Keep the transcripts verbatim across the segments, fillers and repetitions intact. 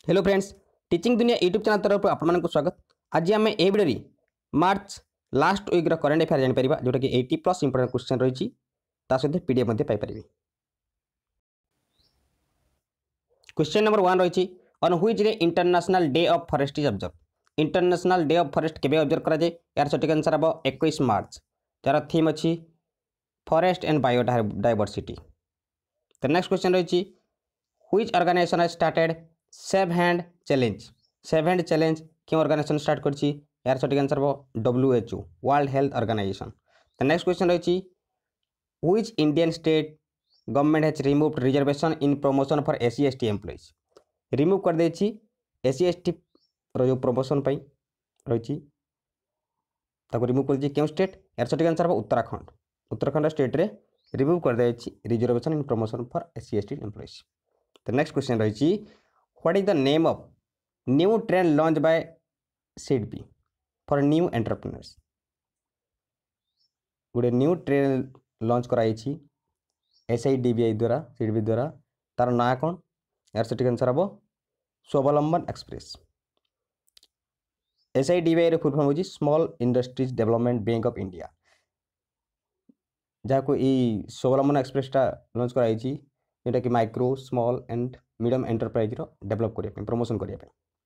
Hello friends, teaching दुनिया YouTube channel तरफ आपको स्वागत। आज आम ए video March last week current affair जापर जोटा कि एटी प्लस इंपोर्टेंट क्वेश्चन रही सहित PDF paper. Question number one रही on which day international day of forest is observe. International day of forest केबे ऑब्जर्व कराए? यार सटीक आंसर हम इक्कीस मार्च। तार थीम अच्छी फॉरेस्ट एंड बायोडायवर्सिटी। तो नेक्स्ट क्वेश्चन रही which organisation has started save hand challenge. Save hand challenge क्यों ऑर्गेनाइजेशन स्टार्ट करछि? यार सटीक आंसर हम डब्ल्यूएचओ वर्ल्ड हेल्थ ऑर्गेनाइजेशन। तो नेक्स्ट क्वेश्चन रही which Indian state government has removed reservation in promotion for SC ST employees. Remove कर देछि SC ST रो जो प्रमोशन पई रही ताको रिमूव कर दिए क्यों स्टेट? यार सटीक आंसर हम उत्तराखंड। उत्तराखंड स्टेट रे रिमूव कर देछि reservation in promotion for SC ST employees. तो नेक्स्ट क्वेश्चन रही what is the name of new train launch by SIDBI for new entrepreneurs. गोटे न्यू ट्रेन लॉन्च कराई एसआईडीबीआई द्वारा सिडबी द्वारा। तार ना कौन? यार सटीक आंसर हम स्वावलंबन एक्सप्रेस। एसआईडीबीआई रे फुल फॉर्म होची small industries development bank of India. जहाँ को ई स्वावलंबन एक्सप्रेस टा लॉन्च कराई जोटा कि micro small and medium enterprise रो डेवलप करने प्रमोशन करने।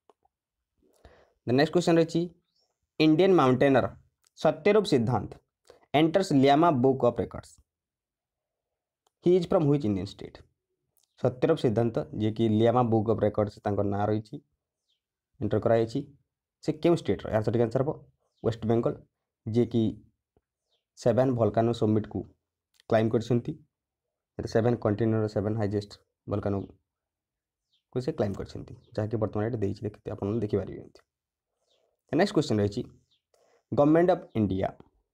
द नेक्स्ट क्वेश्चन रही Indian mountaineer Satyarup Siddhanta enters Limca book of records. He is from which Indian state. Satyarup Siddhanta ji कि लियामा बुक ऑफ रिकॉर्ड्स ना रही एंटर कराई से क्यों स्टेट रो? यार सटीक आंसर हम वेस्ट बेंगल जी कि सेवेन वोल्कानो समिट को क्लाइम करछंती। सेवेन कंटिन्यूर सेवेन हाइजेस्ट वोल्कानो को से क्लाइम करछंती जहाँकि बर्तमान ये देइछि देखते आपन देखि पारिबे। नेक्स्ट क्वेश्चन रही government of India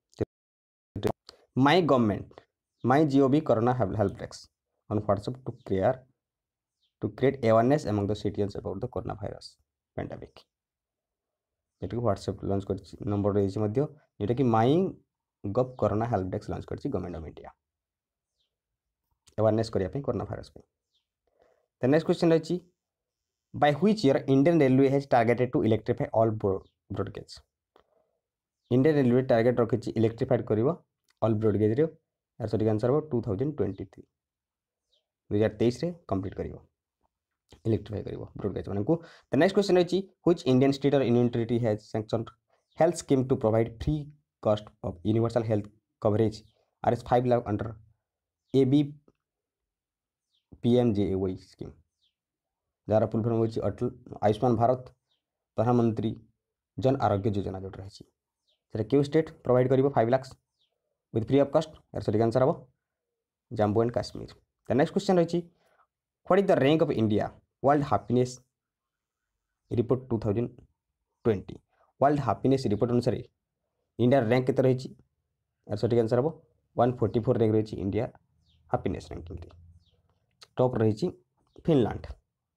my government my GOV corona help desk on WhatsApp to create to create awareness among the citizens about the corona virus pandemic. ये व्हाट्सएप लॉन्च कर नंबर रही जोटा कि my gov corona help desk launch कर government of India awareness करने corona virus पे। The next question रही by which year Indian railway has targeted to electrify all broad gauge. Indian railway target रखी electrified कर all broad gauge रे। यार सटीक answer हम टू थाउजेंड ट्वेंटी थ्री दुई हजार तेईस कंप्लीट कर इलेक्ट्रीफाई कर ब्रॉडगेज मान को। द नेक्स्ट क्वेश्चन रही व्हिच इंडियन स्टेट और union territory has sanctioned health scheme to provide free cost of universal health coverage R S five lakh under A B P M J A Y scheme. जार full form होची अटल आयुष्मान भारत प्रधानमंत्री जन आरोग्य योजना जो रही क्यों state provide कर five lakh with free of cost? यार सटीक answer हम Jammu and Kashmir. The next question रही what is the rank of India world happiness report two thousand twenty. World happiness report अनुसार इंडिया रैंक केते रही? यार सटीक आंसर हम वन फोर्टी फोर रैंक रही इंडिया हैप्पीनेस रैंकिंग। टॉप रही फिनलैंड।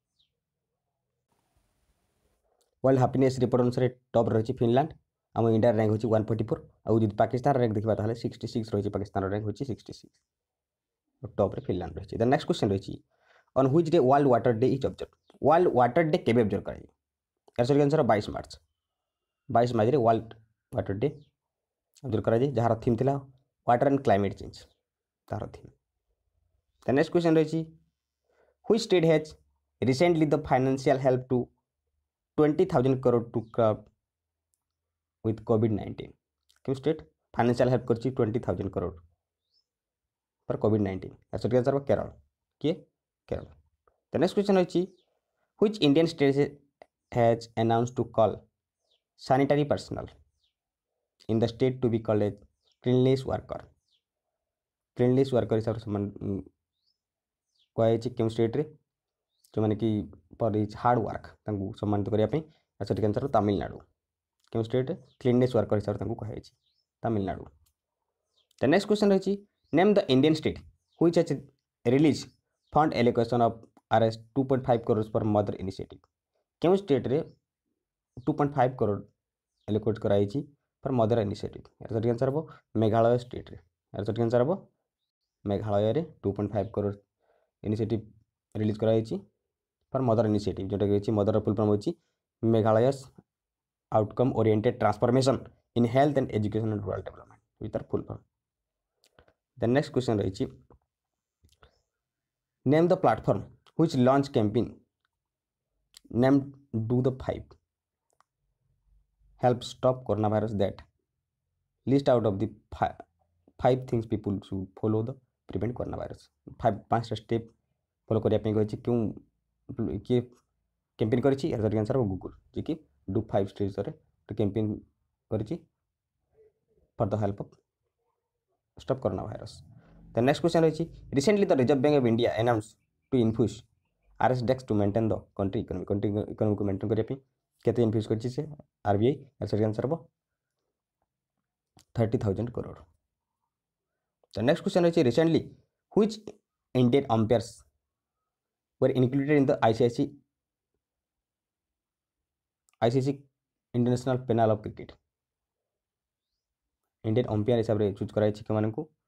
वर्ल्ड हैप्पीनेस रिपोर्ट अनुसार टॉप रही फिनलैंड। आम इंडिया रैंक होची वन फोर्टी फोर। आउ जब पाकिस्तान रैंक देखा ताले सिक्सटी सिक्स रही पाकिस्तान रैंक होची सिक्सटी सिक्स। टॉप रे फिनलैंड रही। द नेक्स्ट क्वेश्चन रही on which day world water day is observe. World water day केबे ऑब्जर्व कराई? यार सटीक आंसर बाईस मार्च। बाईस मार्च रे वर्ल्ड वाटर डे ऑब्जर्व कराई जहार थीम थिला वाटर एंड क्लाइमेट चेंज तार थीम। द नेक्स्ट क्वेश्चन रही which state has recently the financial help to twenty thousand crore to curb with Covid nineteen. क्यों स्टेट फाइनेंशियल हेल्प कर twenty thousand crore for covid nineteen? सटीक answer Kerala. किए? Kerala. The next question रही which Indian state has announce to call sanitary personal in the state to be called as cleanliness worker. Cleanliness worker हिसाब से कहुई क्यों state रे जो मैंने कि फॉर इज हार्ड वर्क सम्मानित करने। सटीक आंसर तमिलनाडु। क्यों स्टेट क्लीननेस वर्कर हिसाब से कहुई तमिलनाडु। द नेक्स्ट क्वेश्चन रही name the Indian state which has release fund allocation of R S two point five crore for mother initiative. क्यों स्टेट रे two point five crore allocate कराई फॉर मदर इनिशिएटिव? यार सटीक answer हम मेघालय स्टेट रे। यार सटीक आंसर हम मेघालय रे two point five crore initiative release कराई फॉर मदर इनिशिएटिव जोटा कि मदर फुल फॉर्म होची Meghalaya's outcome oriented transformation in health and education and rural development with तार full form. Then next question रही name the platform which launch campaign name do the five help stop coronavirus that list out of the five, five things people should follow the prevent coronavirus five पांच step follow करिया पे कहि क्यों किए campaign करिछि यार answer Google जे कि do five steps रे तो कैंपेन करिछि for the help of stop corona virus. The next question रही recently the reserve bank of India announce to infuse RS डेक्स to maintain the country economy country economy को maintain करिया पे केते infuse करछि से आरबीआई आंसर आंसर हम thirty thousand crore. The next question रही recently which Indian umpires were included in the ICC ICC international panel of cricket Indian umpire हिसाब रे चूज कराई के मानन को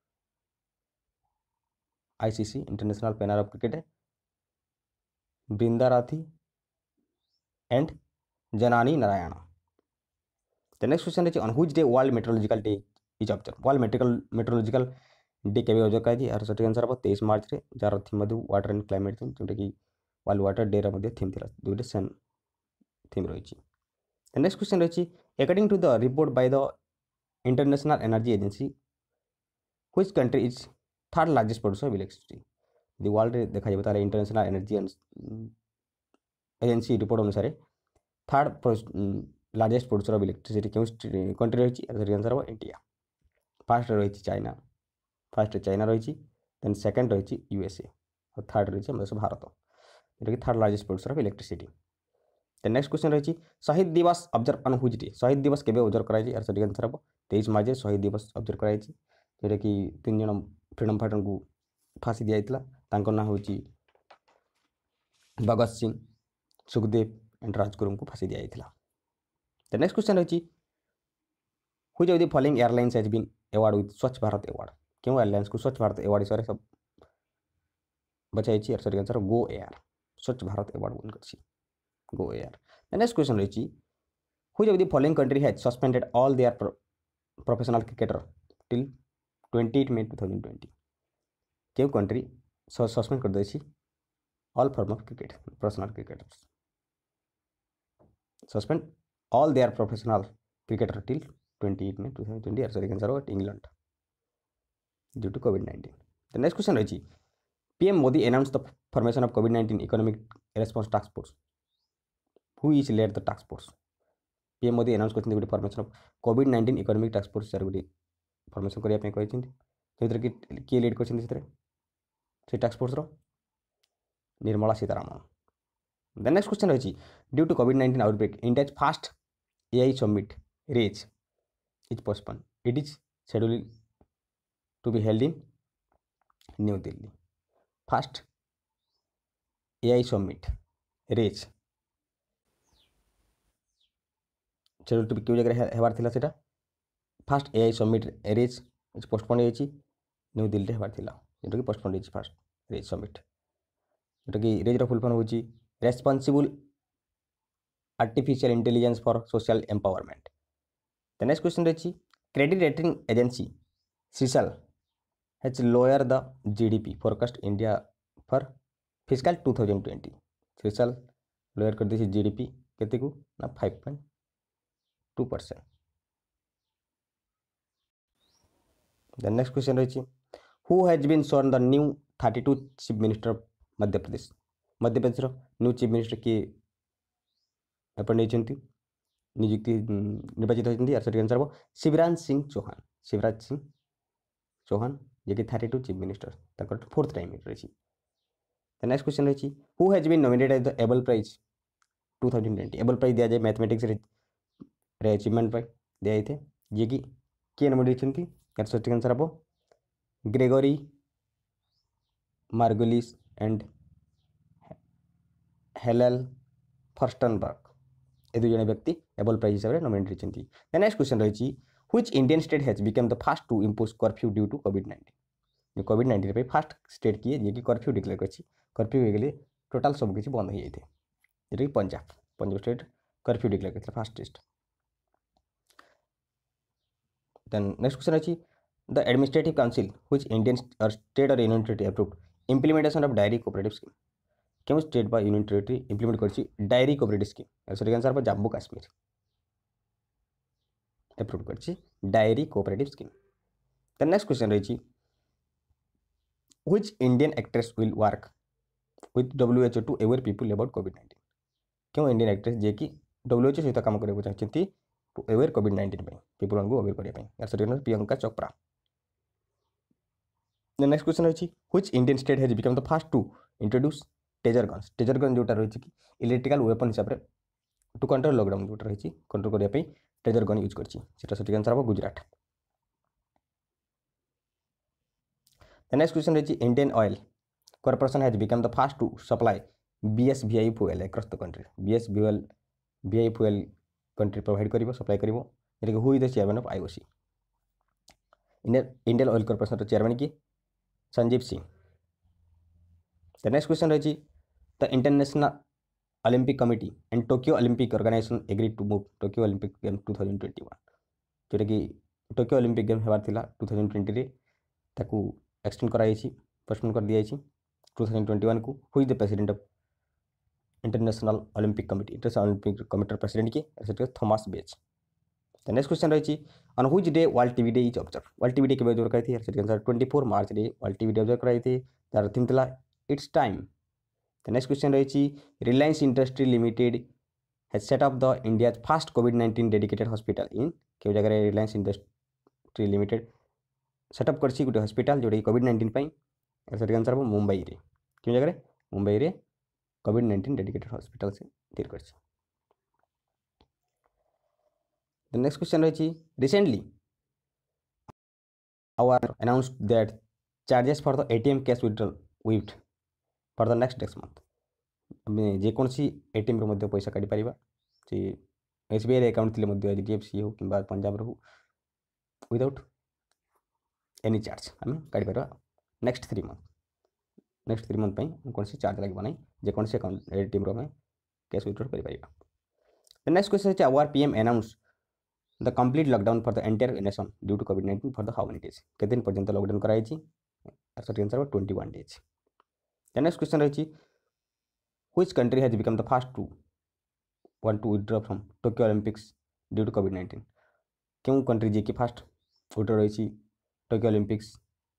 ICC international panel of cricket Brinda Rathi and Janani Narayan. The next question रही on which day world meteorological day is observe world metrical meteorological day केबे observe कराई यार सटीक आंसर हम तेईस मार्च रे जार थीम मधु वाटर एंड क्लाइमेट थीम जोटा कि वर्ल्ड वाटर डे रा मधु थीम थिला दुइटा सेम थीम रही। द नेक्स्ट क्वेश्चन रही according to the report by the international energy agency which country is third largest producer of electricity the world रे देखा जाय ताले इंटरनेशनल एनर्जी एजेंसी रिपोर्ट अनुसार third largest producer of electricity क्यों country रही answer हम India. First रही China first China रही देन सेकंड रही यूएसए और थर्ड रही भारत जोटा कि third largest producer of electricity. Then next question रही शहीद दिवस ऑब्जर्व ऑन व्हिच डे शहीद दिवस केबे ऑब्जर्व कराई यार सटीक आंसर हम तेईस मार्च शहीद दिवस ऑब्जर्व कराई जोटा कि तीन जन फ्रीडम फाइटर को फांसी दिया तांको ना होची भगत सिंह सुखदेव एंड राजगुरु को फांसी दिया जाता। द नेक्स्ट क्वेश्चन रही which of the following airlines has been award with Swachh Bharat award क्यों एयरलाइंस को स्वच्छ भारत अवार्ड हिसाब सब बचाई यार सर आंसर गो एयर स्वच्छ भारत अवार्ड विन कर Go Air. The next question रही which of the following country has suspended all their professional cricketer till twenty eight May two thousand twenty क्यों कंट्री सस्पेंड कर देछि all form of cricket professional cricketers suspend all their professional cricketer till twenty-eight May twenty twenty or sorry answer at England due to COVID nineteen. The next question रही P M Modi announced the formation of COVID nineteen economic response task force. Who is led the task force? P M Modi announce करछन गुडी formation of COVID nineteen economic task force सर गुडी formation करिया पे कहछन जेतरे कि के lead करछन जेतरे से task force row Nirmala Sitharaman. The next question रही due to COVID nineteen outbreak India's first A I summit RAGE is postponed. It is scheduled to be held in New Delhi. First A I summit RAGE scheduled to be क्यों जगह हेबार थिला सेटा first A I summit RAGE is postponed होईची new Delhi रे हेबार थिला जेटा कि postponed होईची फर्स्ट RAGE summit जेटा कि RAGE रो फुल फॉर्म होईची Responsible Artificial Intelligence for Social Empowerment. The next question रही credit rating agency CRISIL has lowered the G D P forecast India for fiscal twenty twenty. CRISIL lower कर दी G D P केते को ना five point two percent. The next question रही who has been sworn the new thirty-two chief minister of Madhya Pradesh. Madhya Pradesh new chief minister के appoint होती नियुक्ति निर्वाचित होती आर सटीक आंसर हम शिवराज सिंह चौहान शिवराज सिंह चौहान जे कि थर्टी टू चीफ मिनिस्टर तक फोर्थ टाइम रही। द नेक्स्ट क्वेश्चन रही who has been nominated as the Abel prize two thousand twenty Abel prize दिया जाए मैथमेटिक्स रे अचीवमेंट पर दिया जाए जे कि किए नॉमिनेट होती यार सटीक आंसर हम Gregory Margulis and Hillel Furstenberg ए दुई जन व्यक्ति एबल प्राइज हिसाब से नॉमिनेट होती। द नेक्स्ट क्वेश्चन रही which Indian state has become the first to impose curfew due to COVID nineteen COVID nineteen पे फर्स्ट स्टेट किए जे कि कर्फ्यू डिक्लेयर करछि कर्फ्यू हो गले टोटाल सब किसी बंद हो जाए जोटा कि Punjab Punjab state curfew declare करते फास्टेस्ट। देन नेक्स्ट क्वेश्चन अच्छी the administrative council which Indian और स्टेट और union territory approved implementation of dairy cooperative scheme क्यों स्टेट बा यूनियन टेरिटरी इम्प्लीमेंट करछि dairy cooperative scheme sorry answer पर जम्मू काश्मीर अप्रूव करछि dairy cooperative scheme. Then next question रही which Indian actress will work with WHO to aware people about COVID nineteen क्यों Indian actress जे कि WHO सहित काम करने चाहते to aware COVID nineteen people को अवेयर करने प्रियंका चोप्रा। नेक्स्ट क्वेश्चन रही which Indian state has become the first to introduce taser guns taser gun जोटा रही कि इलेक्ट्रिकल वेपन हिसाब से टू कंट्रोल लॉकडाउन जो रही कंट्रोल करने टेजर गन यूज करटा सठिक आंसर हम गुजरात। नेक्स्ट क्वेश्चन रही Indian Oil Corporation has become the first to supply BSVI fuel across the country BSVL VI fuel country provide कर supply कर who is the chairman of IOC Indian Oil Corporation chairman किए Sanjiv Singh. The next question रही the International Olympic Committee and Tokyo Olympic organization agree to move Tokyo Olympic game two thousand twenty one जोटा कि Tokyo Olympic game होबार थिला two thousand twenty ताकू extend कराई postpone कर दिया टू थाउजेंड ट्वेंटी वन को who is the president of International Olympic Committee International Olympic Committee president किए Thomas Bach. The next question रही on which day World TV Day is observe World TV Day के observe कराई थी answer twenty four March day World TV Day observe कराई थी तार theme था it's time. The next question रही Reliance Industry Limited has set up the India first COVID nineteen dedicated hospital in क्यों जगह रिलायंस इंडस्ट्री लिमिटेड सेटअप कर गोटे hospital जोटा कोविड नाइंटीन सठिक आंसर हम मुंबई रे क्यों जगह मुंबई रे कोविड नाइंटीन डेडिकेटेड हॉस्पिटल से तैयार कर। The next question रही recently our announced that charges for the A T M cash withdrawal waived for the next next month जेको एटीएम रो पैसा काढ़ी पारिबा से एसबीआई अकाउंट थिले मध्ये एचडीएफसी हो कि पंजाब रो विदाउट एनी चार्ज आम काढ़ी पारिबा next three month next three month कौन सी चार्ज लगे ना जेको अकाउंट एटीएम रो कैश विथड्रॉ कर पारिबा। द नेक्स्ट क्वेश्चन है our PM announce the complete lockdown for the entire nation due to COVID nineteen for the how many days के दिन पर्यंत लॉकडाउन कराई sorry answer twenty one days. The next question रही which country has become the first to one to withdraw from Tokyo Olympics due to COVID nineteen क्यों country जे कि first withdraw रही Tokyo Olympics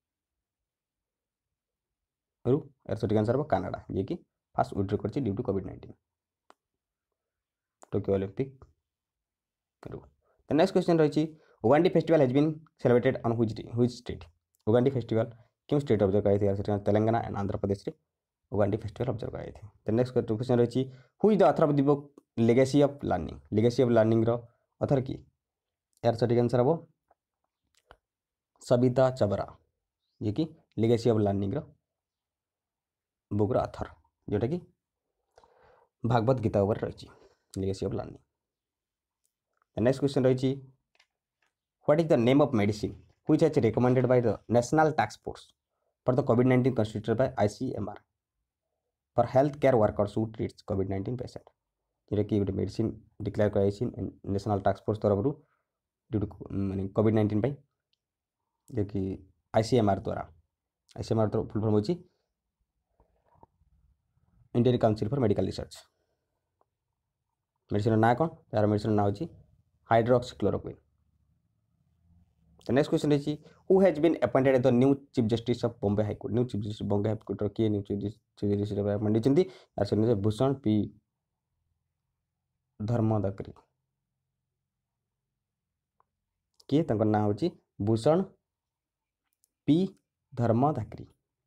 रु सठिक answer हम Canada जे कि फास्ट विथड्रॉ कर due to COVID nineteen Tokyo Olympic रु। The next question रही Ugadi festival has been celebrated on which day which state Ugadi festival क्यों स्टेट ऑब्जर्व कराई थी तेलंगाना एंड आंध्र प्रदेश रे उगांडी फेस्टिवल ऑब्जर्व कराई थी। द नेक्स्ट क्वेश्चन रही who is the author of the book Legacy of Learning Legacy of Learning रो author की यार सठिक आंसर हम सबिता चबरा जे कि लेगेसी ऑफ लर्निंग रो बुक रो ऑथर जोटा कि भागवत गीता ऊपर रही Legacy of Learning. The next question रही what is the name of medicine which has recommended by the National Task Force for the COVID nineteen constituted by I C M R for healthcare workers who treats COVID nineteen patient जोटा कि गोटे medicine declare कराई National Task Force तरफ due to माने COVID nineteen जो कि ICMR द्वारा ICMR तो फुल फॉर्म होची Indian Council for Medical Research medicine ना कौन यार मेडिसिन ना होची हाइड्रोक्सीक्लोरोक्विन। द नेक्स्ट क्वेश्चन रही who has been appointed as the new chief justice of Bombay High Court new chief justice Bombay High Court किए new chief justice appoint होती यार से भूषण पी धर्मदाकरी किए ना होची Bhushan P Dharmadhikari.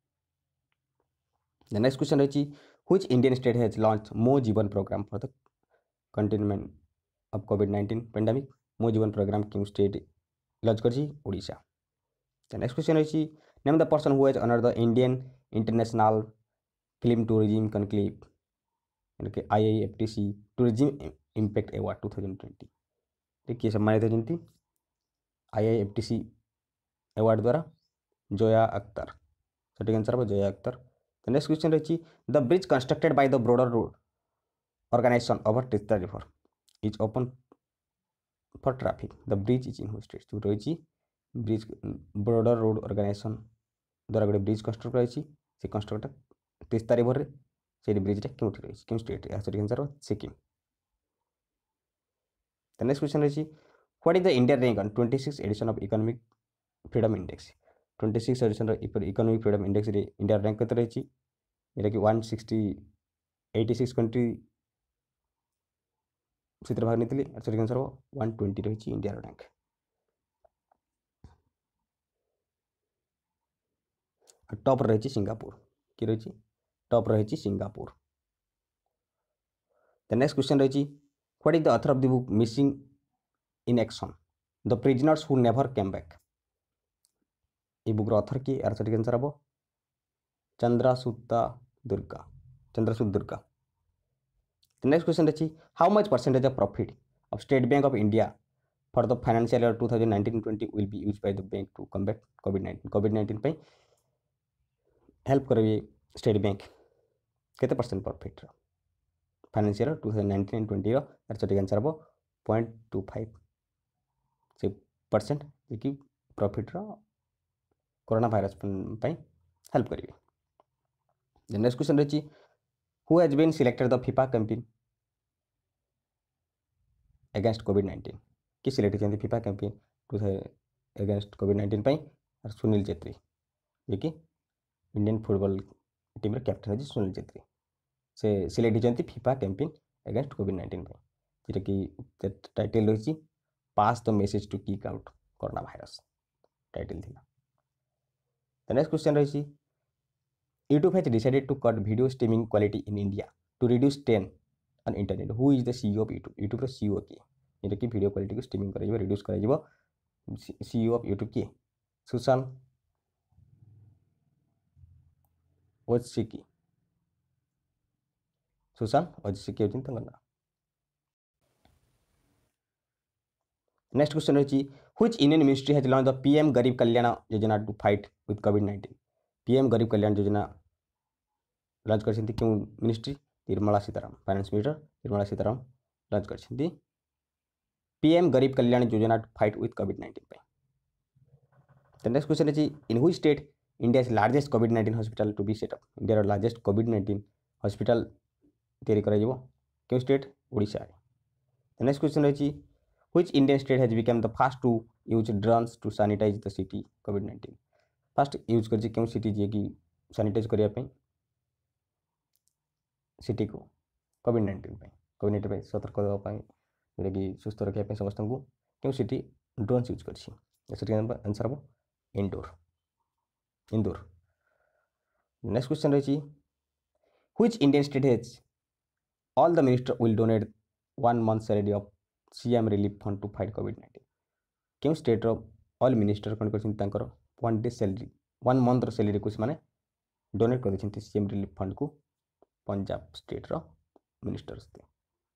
The next question रही which Indian state has launch Mo Jeevan program for the containment of COVID nineteen pandemic Mo Jeevan program क्यों state launch कर ओडिशा। द नेक्स्ट क्वेश्चन रही name the person who has honor the Indian International Film Tourism Conclave यानी I I F T C tourism impact award two thousand twenty देखिए सम्मानित होती I I F T C award द्वारा जोया अख्तर सठिक answer हम Zoya Akhtar the next question रही the bridge constructed by the Border Road Organization over Teesta river is open for traffic the bridge is in who state जो रही bridge broader Road organisation द्वारा गोटे bridge construct रही से कन्स्ट्रक्ट तीस्ता रिवर से ब्रिजटा क्योंठि रही क्यों state answer Sikkim the next question रही what is the India rank on twenty six edition of Economic Freedom Index twenty six edition Economic Freedom Index रे इंडिया रैंक केते रही यहाँ कि one sixty eighty six country से भाग नहीं answer answer one twenty रही इंडिया रैंक टॉप रही सिंगापुर कि रही टॉप रही सिंगापुर द नेक्स्ट क्वेश्चन रही what is the author of the book Missing in Action the prisoners who never came back ये बुक ऑथर की answer answer हम Chandrasuta Durga Chandrasuta Durga the next question रही how much percentage of profit of State Bank of India for the financial year two thousand nineteen twenty will be use by the bank to combat Covid nineteen COVID nineteen पे help करेंगे State Bank केते percent profit financial two thousand nineteen and twenty answer answer हम point two five से percent जी profit corona virus help करेंगे the next question रही who has been selected the FIFA campaign against COVID nineteen कि select होती FIFA campaign to against COVID nineteen और सुनील छेत्री जी कि Indian football team captain अच्छे सुनील छेत्री से सिलेक्ट होती FIFA campaign against COVID nineteen जोटा कि टाइटल रही pass the message to kick out corona virus title थी द नेक्स्ट क्वेश्चन रही YouTube has decided to cut video streaming quality in India to reduce strain on internet. Who is the C E O of YouTube? YouTube रो C E O किए जोटा कि video quality को streaming कर reduce कर C E O of YouTube किए सुशांत ओजसिकी सुशांत ओजसिकी होती ना नेक्स्ट क्वेश्चन रही which Indian ministry has launch the PM Garib Kalyan Yojana to fight with Covid nineteen PM Garib Kalyan Yojana launch कर क्यों ministry Nirmala Sitharaman finance minister Nirmala Sitharaman launch कर PM Garib Kalyan Yojana to fight with Covid nineteen the next question रही in which state India largest COVID nineteen hospital to be set up India largest COVID nineteen hospital तैयारी क्यों state Odisha the next question रही which Indian state has become the first to use drones to sanitize the city COVID nineteen first use कर क्यों city जी कि sanitise करने city को Covid nineteen COVID nineteen सतर्क देवाई जोटा कि सुस्थ रखापी समस्त को क्यों सिटी ड्रोन्स यूज कर आंसर हम इंडोर इंदौर नेक्स्ट क्वेश्चन रही which Indian state has all the minister will donate one month salary of CM relief fund to fight covid nineteen क्यों स्टेट ऑल मिनिस्टर कौन कर one day salary one month salary को से donate कर CM relief fund को Punjab state रो ministers थे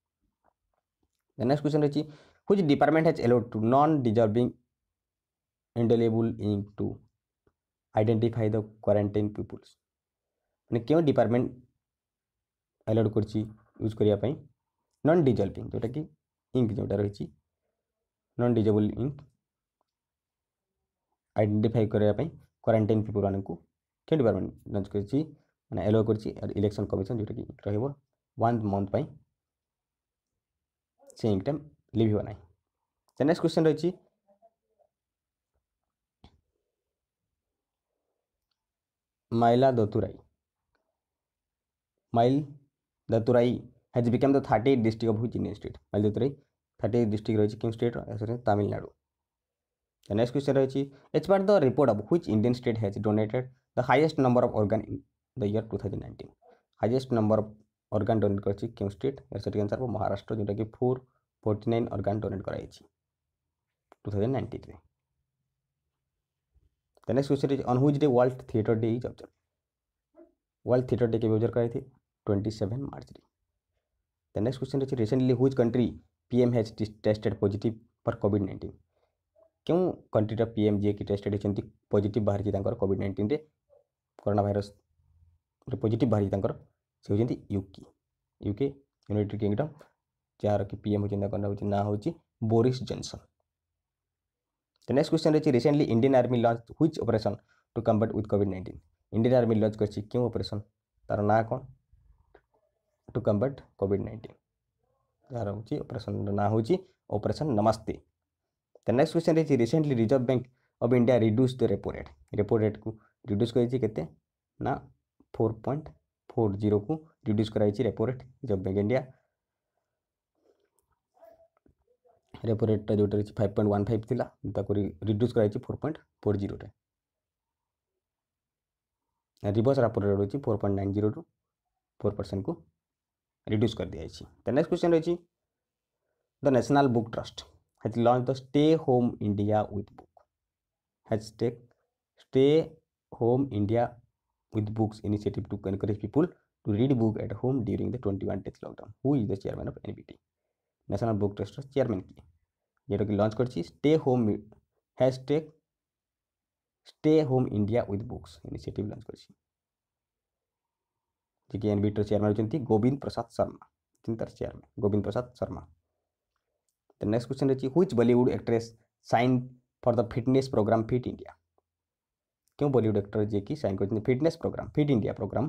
the next question रही which department has allowed to non deserving indelible ink to identify the quarantine peoples मैंने क्यों डिपार्टमेंट अलाउड कर यूज करने नॉन डिजल्विंग जोटा कि इंक जोटा रही नॉन डिजेबल इंक आइडेंटिफाई करने क्वारंटाइन पीपुल मान को क्यों डिपार्टमेंट लॉन्च कर मैंने एलो कर इलेक्शन कमिशन जोटा कि रही वन मंथ से इंक टाइम लिभ हो ना द नेक्स्ट क्वेश्चन रही Mayiladuthurai Mayiladuthurai has become the thirty eight district of which Indian state Mayiladuthurai thirty eight district रही क्यों state Tamil Nadu the next question रही as per the report of which Indian state has donated the highest number of organ in the year two thousand nineteen highest number of organ donate कर क्यों state answer Maharashtra जोटा कि four forty nine organ donate कराई two thousand nineteen में the next question is on which day world theatre day is observe world theatre day के observe कराए थे twenty seven March रे द नेक्स्ट क्वेश्चन रही recently which country PM has tested positive for covid nineteen क्यों country PM जी की tested होती positive बाहर कोविड नाइंटीन रे कोरोना भाइरस पॉजिटिव बाहरी तांकर से होजंती यूके यूके यूनाइटेड किंगडम जार कि पीएम होजंती तांकर नाम होची ना होची Boris Johnson. The next question रही recently Indian army launch which operation to combat with Covid nineteen Indian army launch करछि क्यों ऑपरेशन तार ना कौन टू कम्बैट कोविड नाइंटीन जार होची ऑपरेशन ना होची operation Namaste. The next question रही recently reserve bank of India reduce the repo rate repo rate को रिड्यूस करिछि केते ना फोर पॉइंट फोर जीरो को रिड्यूस कराइछि repo rate reserve bank India repo rate जो फाइव पॉइंट वन फाइव थिला ताको reduce कराइछि फोर पॉइंट फोर जीरो रे रिवर्स रेपो रेट होछि four point nine zero to four percent को reduce कर दिया जाइछि। द नेक्स्ट क्वेश्चन रही the national book trust has launch the stay home India with book has take stay home India with books initiative to encourage people to read book at home during the twenty-one days lockdown who is the chairman of N B T national book trust chairman की जेटा कि launch करछि stay home hashtag stay home India with books initiative launch करछि जे कि NBT chairman होचंती गोविंद प्रसाद शर्मा चिंतार chairman Govind Prasad Sharma. The next question रही which Bollywood actress sign for the fitness programme fit India क्यों बॉलीवुड एक्टर जे कि साइन करते fitness programme fit India programme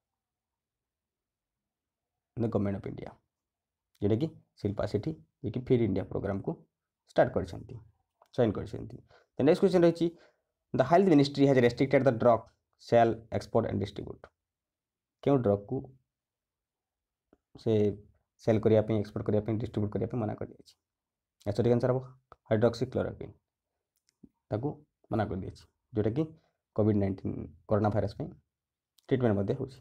the government of India जेटा कि शिल्पा शेट्टी जे कि फिट इंडिया प्रोग्राम को स्टार्ट कर साइन कर। द नेक्स्ट क्वेश्चन रही the health ministry has restricted the drug sale export and distribute क्यों ड्रग को से सेल करने एक्सपोर्ट करने डिस्ट्रीब्यूट करने मना कर दिया सठिक आंसर हम हाइड्रोक्सी क्लोरोक्विन ताको मना कर दिया जोटा कि कोविड नाइंटीन कोरोना भाइरस में ट्रिटमेंट मध्य हो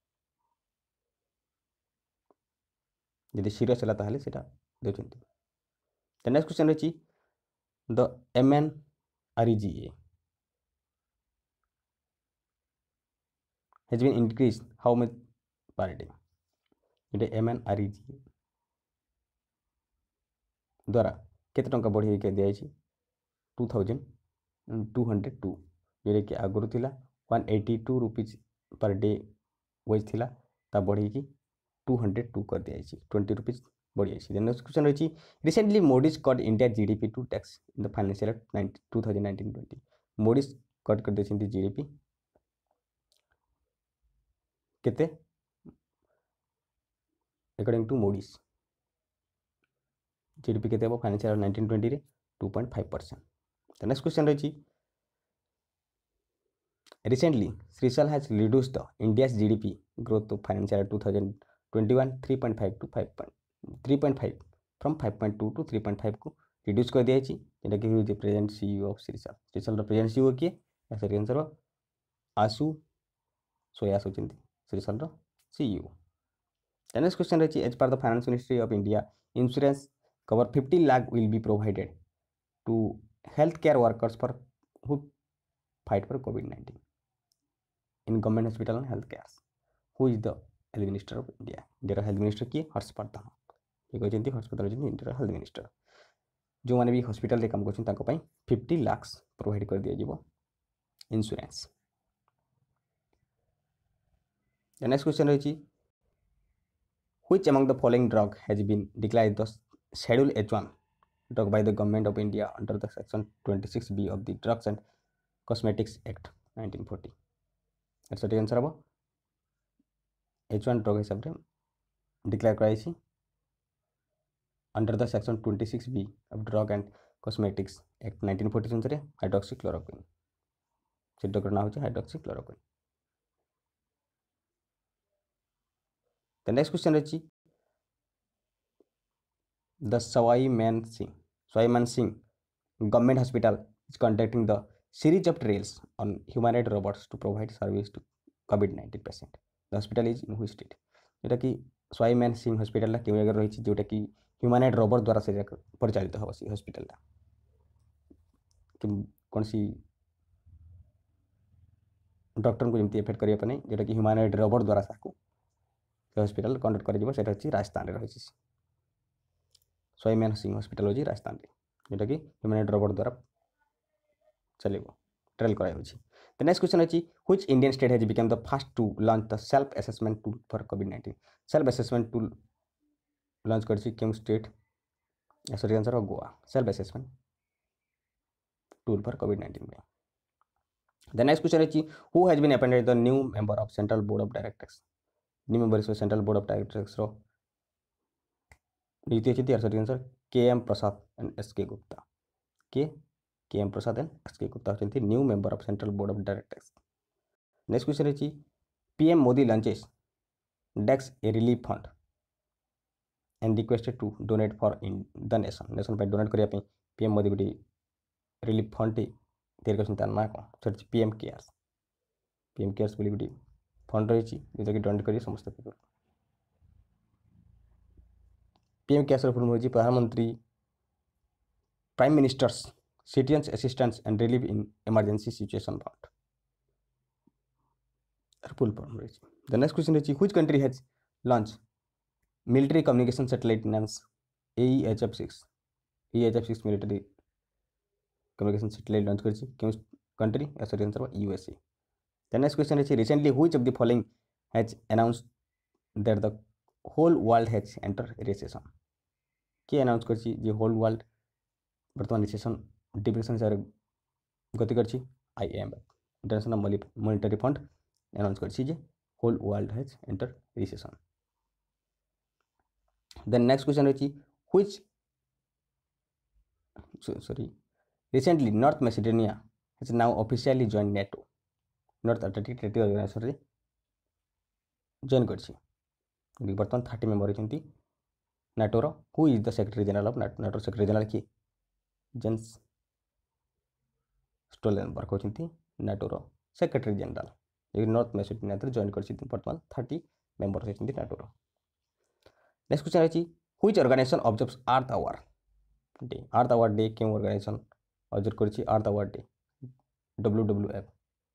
जदि सीरियस है ताहले सेटा देउछंती। द नेक्स्ट क्वेश्चन रही the M N R E G A has been increase how much per day ये M N R E G द्वारा केते टंका बढ़ी के दिया two thousand two hundred two जोटा कि आगुरी थिला one eighty two rupees per day wage थिला ता बढ़ी कि टू हंड्रेड टू कर दिया ट्वेंटी रुपीज बढ़ी जाइए। नेक्स्ट क्वेश्चन रही recently Moody's cut India GDP to tax in the financial two thousand nineteen twenty Moody's cut कर देछिंती जीडीपी केते अकॉर्डिंग टू मोडीज जीडीपी केते हो फाइनेंशियल नाइंटीन ट्वेंटी रे two point five percent. The next question रही recently Srisal has reduced the India's G D P growth to financial year twenty twenty-one three point five to five point five from five point two to three point five को reduce कर दिया जेटा कि हुई present CEO of CRISIL CRISIL रो present CEO किए sorry answer Ashu Suyash होचंती श्रीसाल रो सीईओ। द नेक्स्ट क्वेश्चन रही as per the finance ministry of India insurance cover fifty lakh will be provided to health care workers for who fight for covid nineteen in government hospital and health care who is the health minister of India India health minister किए हर्षवर्धन ये कहते हर्षवर्धन होती India health minister जो मैंने भी hospital काम कर fifty lakhs provide कर दिया इंश्योरेंस। नेक्स्ट क्वेश्चन रही which among the following drug has been declared the schedule H one drug by the government of India under the section twenty-six B of the Drugs and Cosmetics Act nineteen forty सठिक answer हम H one drug हिसाब से declare कराई under the section twenty six B of drug and cosmetics act nineteen forty अनुसार hydroxy chloroquine से drug ना हो hydroxy chloroquine. The next question रही the Sawai Man Singh Sawai Man Singh government hospital is conducting the series of trials on humanoid robots to provide service to COVID nineteen patient. The hospital is in which state? जोटा कि स्वाई man Singh hospital क्यों जगह रही जोटा कि ह्यूमैनॉइड robot द्वारा से परिचालित हम से हॉस्पिटल कौन सी डॉक्टर को जमी एफेक्ट करने जोटा कि ह्यूमैनॉइड रोबोट द्वारा से हॉस्पिटल कंडक्ट कर राजस्थान में रही स्वाई मैन सिंह हॉस्पिटल हो राजस्थान जोटा कि ह्यूमैनॉइड रोबोट द्वारा चलो ट्रायल कराई। The next question is which Indian state has become the first to launch the self assessment tool for COVID nineteen? Self assessment tool launch करछि केम स्टेट? सॉरी आंसर हो Goa. Self assessment tool for COVID nineteen में. The next question is who has been appointed the new member of Central Board of Directors? New member is Central Board of Directors ro नियुक्ति होती है. Sorry answer K M Prasad and S K Gupta. के के M Prasad and S K Gupta होती new member of central board of directors. Next question है PM Modi launches डेक्स a relief fund and requested to donate for in the nation. Nation पर donate करने PM Modi गोटे relief fund टी तैयारी कर ना कौन सर पीएम केयर्स. पीएम केयर्स बोली गोटे फंड रही जोटा कि डोनेट करेंगे समस्त पीपल. पीएम केयर्स फुल हो प्रधानमंत्री prime minister's citizens assistance and relief in emergency situation fund. Full form रही. द नेक्स्ट क्वेश्चन रही which country has launch military communication satellite names A E H F six. A E H F six military communication satellite launch कर क्यों country? Sorry answer USA. The next question रही recently which of the following has announced that the whole world has enter recession. किए announce कर whole world बर्तमान recession depression से गति कर IMF international monetary fund announce कर whole world has enter recession. Then next question रही which sorry recently north Macedonia has now officially join NATO. North Atlantic treaty organisation रे join कर बर्तमान thirty member होती नाटोर. Who is the secretary general of NATO? Secretary general किए? Jens Stoltenberg होती नाटोर secretary general. ये नॉर्थ मैसेडोनिया जॉइन कर बर्तमान थर्टी मेंबर होती नाटोर. नेक्स्ट क्वेश्चन रही which organisation observes earth hour day. Earth hour day क्यों ऑर्गेनाइजेशन ऑब्जर्व कर earth hour day? W W F.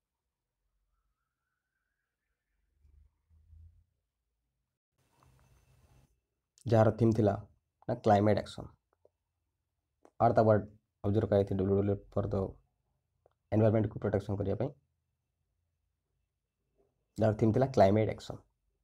जार थीम थिला ना climate action. Earth hour observe कर W W F for the environment को protection करने जार थीम थिला climate action.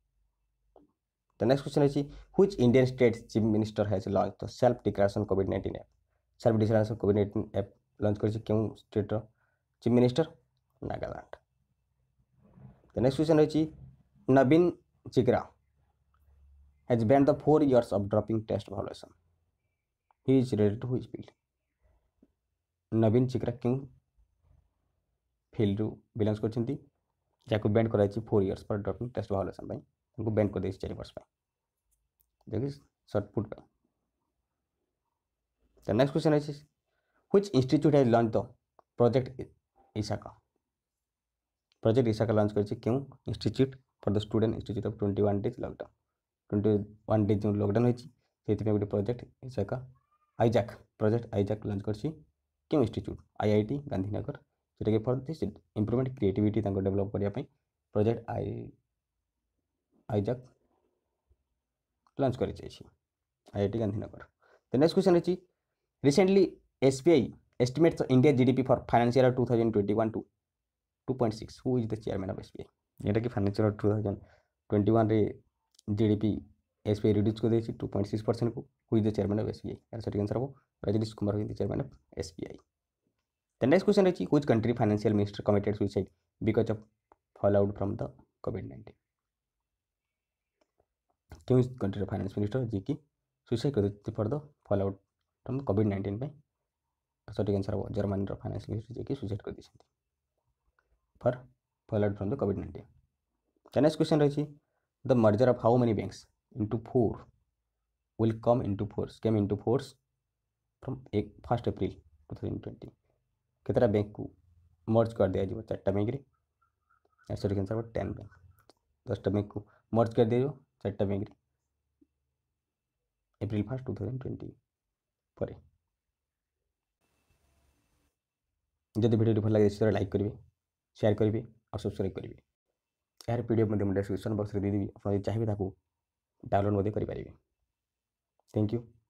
The next question रही which Indian state chief minister has launch the self declaration covid nineteen app. Self declaration covid nineteen app launch कर क्यों state chief minister? Nagaland. The next question रही Naveen Chikara has banned the four years of dropping test valuation. He is related to which field? Naveen Chikara क्यों field रु belongs करछंती जाको banned कराई four years पर dropping test valuation पई उनको बैंड कर देछि चार वर्ष पई देखि शॉर्ट पुट पई. The next question is which institute has launch the project इसाका. प्रोजेक्ट इसाका लॉन्च करछि क्यों institute for the student institute of twenty one days lockdown. Twenty one days जो लॉकडाउन होती से गोटे प्रोजेक्ट इसाका आईजैक प्रोजेक्ट आईजैक लॉन्च करछि क्यों इंस्टीट्यूट? आईआईटी गांधीनगर जोटा कि for this improvement creativity develop करने प्रोजेक्ट आई आईजैक लॉन्च कर IIT Gandhinagar. The next question रही recently SBI estimates India GDP for financial two thousand twenty one to two point six. Who is the chairman of SBI? यहाँ कि financial two thousand twenty one रे GDP SBI reduce कर देछि two point six percent को. Who is the chairman of SBI? Sorry answer हो Rajneesh Kumar is the chairman of SBI. The next question रही which country financial minister committed suicide because of fall out from the Covid nineteen. क्यों country finance minister ji की suicide कर for the fall out from the Covid nineteen पे? Sorry answer हो Germany finance minister ji की suicide कर देछंती for fall out from the Covid nineteen. The next question रही the merger of how many banks into four will come into force came into force from first April two thousand twenty. कितना bank को merge कर दिया चार्टा bank रे sorry answer ten bank. दसटा bank को merge कर दिया चार्टा बैंक रे April first two thousand twenty पर. जदि वीडियो भल लगे लाइक करेंगे शेयर करेंगे और सब्सक्राइब करेंगे. यार पीडीएफ डिस्क्रिप्शन बॉक्स रे दे देबी आप चाहिए डाउनलोड करेंगे. Thank you.